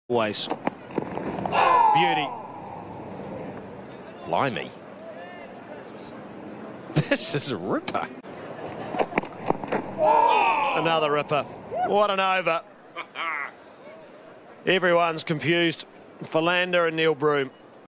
Always. Beauty. Blimey. This is a ripper. Another ripper. What an over. Everyone's confused. Philander and Broom.